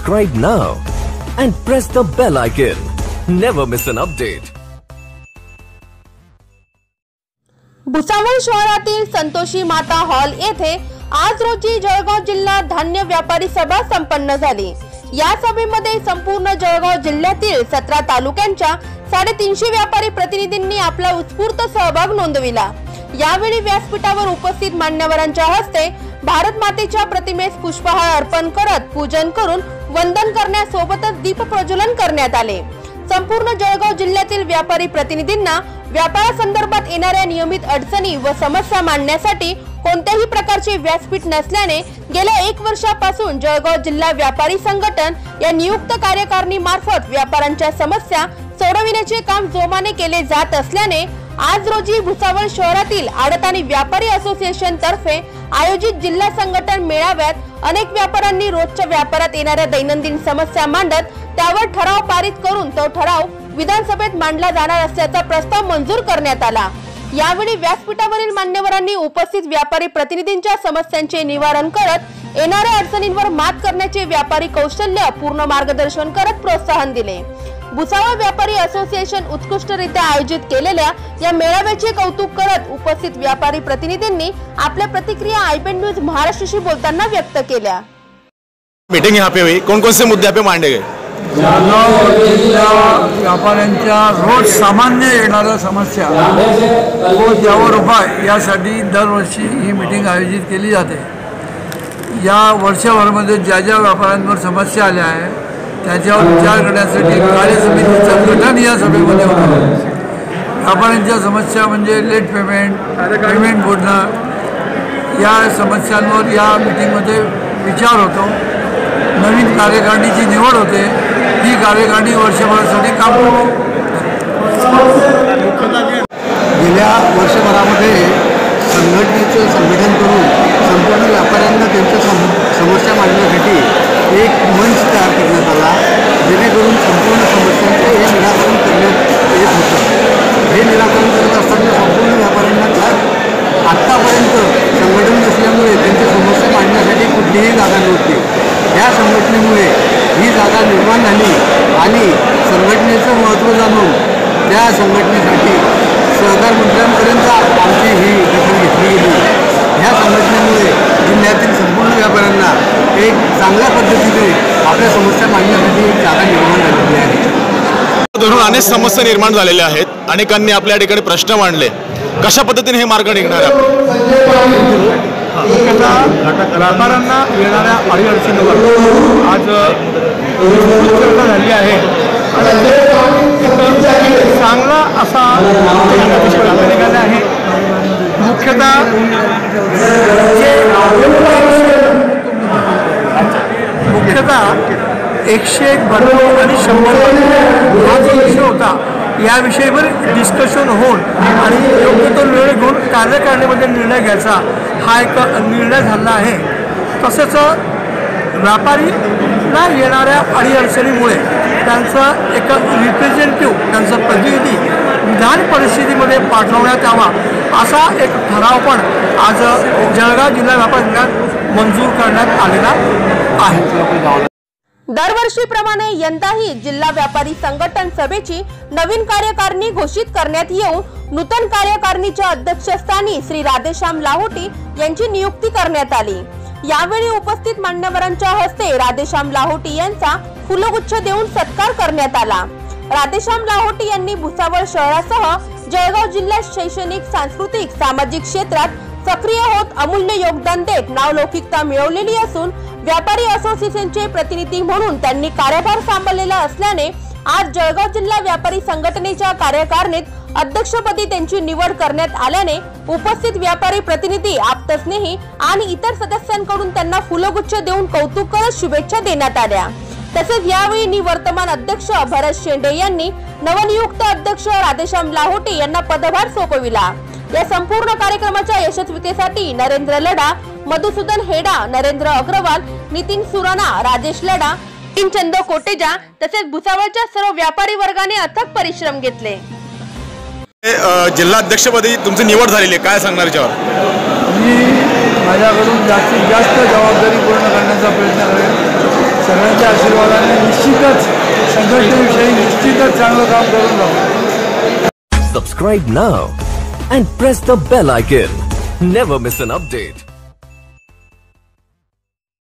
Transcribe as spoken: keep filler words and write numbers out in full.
Subscribe now and press the bell icon. Never miss an update. Bhusawal शहरातील Santoshi Mata hall येथे आज रोजी जळगाव जिल्हा धान्य व्यापारी सभा संपन्न झाली। या सभेमध्ये संपूर्ण जळगाव जिल्ह्यातील सतरा तालुक्यांच्या साडेतीनशे व्यापारी प्रतिनिधींनी आपला उत्स्फूर्त सहभाग नोंदविला। यावेळी व्यासपीठावर उपस्थित मान्यवरांच्या हस्ते भारत मातेच्या प्रतिमेस पुष्पहार अर्पण करत पूजन करून वंदन करण्यासोबतच दीप प्रज्वलन करण्यात आले। संपूर्ण जळगाव जिल्ह्यातील व्यापारी प्रतिनिधींना व्यापारासंदर्भात येणाऱ्या नियमित अडचणी व समस्या मांडण्यासाठी कोणत्याही प्रकारचे व्यासपीठ नसल्याने गेल्या एक वर्षापासून जळगाव जिल्हा व्यापारी संघटन या नियुक्त कार्यकारिणी मार्फत व्यापाऱ्यांच्या समस्या सोडविण्याचे काम जोमाने केले जात असल्याने आज रोजी भुसावळ शहरातील आडत आणि व्यापारी असोसिएशन तर्फे आयोजित जिल्हा संघटन मेळाव्यात अनेक व्यापाऱ्यांनी रोजच्या व्यापारात येणाऱ्या दैनंदिन समस्या मांडत त्यावर ठराव पारित करून तो ठराव विधानसभेत मांडला जाणार असल्याचा प्रस्ताव मंजूर करण्यात आला। यावेळी व्यासपीठावरील मान्यवरांनी उपस्थित व्यापारी प्रतिनिधींच्या समस्यांचे निवारण करत येणाऱ्या अडचणींवर मात करण्याचे व्यापारी कौशल्य पूर्ण मार्गदर्शन करत प्रोत्साहन दिले। भुसावळ व्यापारी असोसिएशन उत्कृष्टरित्या आयोजित केलेल्या या मेळाव्याचे कौतुक करत उपस्थित व्यापारी प्रतिनिधींनी आपल्या प्रतिक्रिया आईपीएन न्यूज महाराष्ट्रशी बोलताना व्यक्त केल्या। मीटिंग यहाँ पे हुई, कौन कौन से मुद्दे पे मांडे गए? जळगाव जिल्हा व्यापाऱ्यांच्या रोज सामान्य येणाऱ्या समस्या व त्यावर उपाय यासाठी दरवर्षी ही मीटिंग आयोजित केली जाते। या वर्षभरामध्ये ज्या ज्या व्यापाऱ्यांवर समस्या आल्या आहेत त्याच्यावर विचार करण्यासाठी कार्यसमितीचं गठन या सभेमध्ये होतं। व्यापाऱ्यांच्या समस्या म्हणजे लेट पेमेंट, पेमेंट बुडणं या समस्यांवर या मीटिंगमध्ये विचार होतो। नवीन कार्यकारिणीची निवड होते, ही कार्यकारिणी वर्षभरासाठी काम करते। गेल्या वर्षभरामध्ये संघटनेचं संघटन करून संपूर्ण व्यापाऱ्यांना त्यांच्या समस्या मांडण्यासाठी एक मंच तयार करण्यात आला, जेणेकरून संपूर्ण समस्यांचे हे निराकरण करण्यात येत होतं। हे निराकरण करत असताना संपूर्ण व्यापाऱ्यांना काय आत्तापर्यंत संघटन नसल्यामुळे त्यांच्या समस्या मांडण्यासाठी कुठलीही जागा नव्हती। या संघटनेमुळे ही जागा निर्माण झाली आणि संघटनेचं महत्त्व जाणून त्या संघटनेसाठी सहकार मंत्र्यांपर्यंत आमची ही दखल घेतली गेली। ह्या संघटनेमुळे जिल्ह्यातील संपूर्ण व्यापाऱ्यांना एक चांगल्या पद्धतीने आपल्या समस्या मांडण्यासाठी एक जागा निर्माण झालेली आहे। धरून अनेक समस्या निर्माण झालेल्या आहेत, अनेकांनी आपल्या ठिकाणी प्रश्न मांडले, कशा पद्धतीने हे मार्ग निघणार आहे? व्यापाऱ्यांना येणाऱ्या अडीअडचणीवर आज चर्चा झाली आहे। चांगला असा निघाला आहे। मुख्यतः मुख्यतः एकशे एक भरपाई आणि शंभर हा जो विषय होता या विषयावर डिस्कशन होऊन आणि योग्य तो निर्णय घेऊन कार्यकारिणीमध्ये निर्णय घ्यायचा हा एक निर्णय झाला आहे। तसेच व्यापारीला येणाऱ्या अडीअडचणीमुळे त्यांचं एक रिप्रेझेंटेटिव्ह त्यांचा प्रतिनिधी विधान परिषदेमध्ये पाठवण्यात यावा असा एक ठराव पण आज जळगाव जिल्हा व्यापार संघात मंजूर करण्यात आलेला आहे। दरवर्षीप्रमाणे यंदाही जिल्हा व्यापारी संघटन सभेची नवीन कार्यकारिणी घोषित करण्यात येऊन नूतन कार्यकारिणीच्या अध्यक्षस्थानी श्री राधेश्याम लाहोटी यांची नियुक्ती करण्यात आली। यावेळी उपस्थित मान्यवरांच्या हस्ते राधेश्याम लाहोटी यांचा फुलगुच्छ देऊन सत्कार करण्यात आला। राधेश्याम लाहोटी यांनी भुसावळ शहरासह जळगाव जिल्ह्यात शैक्षणिक, सांस्कृतिक, सामाजिक क्षेत्रात सक्रिय होत अमूल्य योगदान देत नावलौकिकता मिळवलेली असून व्यापारी असोसिएशनचे प्रतिनिधी म्हणून त्यांनी कार्यभार सांभाळलेला असल्याने आज जळगाव जिल्हा व्यापारी संघटनेच्या कार्यकारिणीत अध्यक्षपदी त्यांची निवड करण्यात आल्याने उपस्थित व्यापारी प्रतिनिधी, आप्तस्नेही आणि इतर सदस्यांकडून त्यांना फुलगुच्छ देऊन कौतुक करत शुभेच्छा देण्यात आल्या। तसेच यावेळी निवर्तमान अध्यक्ष भरत शेंडे यांनी नवनियुक्त अध्यक्ष राधेश्याम लाहोटी यांना पदभार सोपविला। या संपूर्ण कार्यक्रमाच्या यशस्वीतेसाठी नरेंद्र लडा, मधुसूदन हेडा, नरेंद्र अग्रवाल, नितीन सुराणा, राजेश लडा, चंद कोटेजा तसेच भुसावळच्या सर्व व्यापारी वर्गाने अथक परिश्रम घेतले। जिल्हा अध्यक्षपदी तुमची निवड झालेली आहे, काय सांगणार याच्यावर? मी माझ्याकडून जास्तीत जास्त जबाबदारी पूर्ण करण्याचा प्रयत्न करेन। सगळ्यांच्या आशीर्वादाने निश्चितच संघटनेविषयी निश्चितच चांगलं काम करून जाऊ. Subscribe now and press the bell icon. Never miss an update.